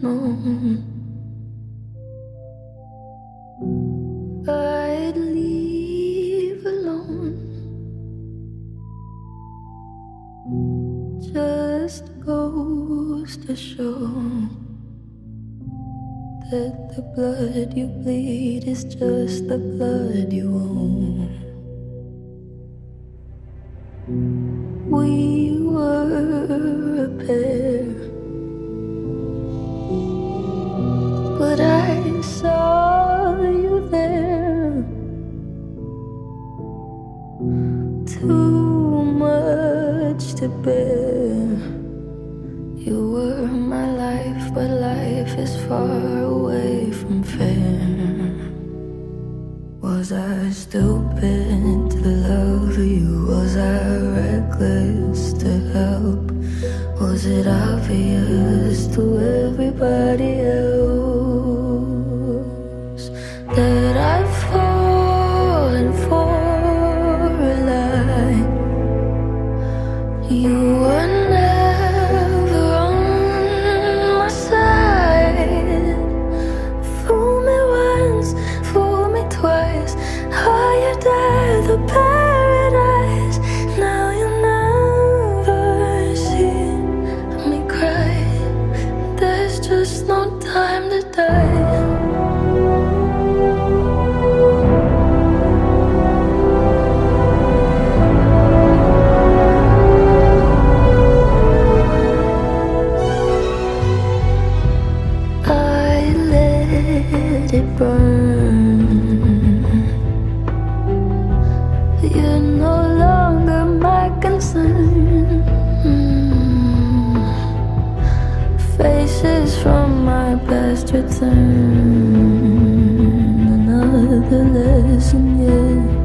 known. I'd leave alone, just goes to show that the blood you bleed is just the blood you own. We were a pair, but I saw you there. Too much to bear. You were my life, but life is far away from fair. Was I stupid to love you? Was I reckless to help? Was it obvious to everybody else that I've fallen for a lie? You were never on my side. Fool me once, fool me twice. Higher than the paradise. Now you'll never see me cry. There's just no time to die. I let it burn. You're no longer my concern. Faces from my past return. Another lesson, yeah.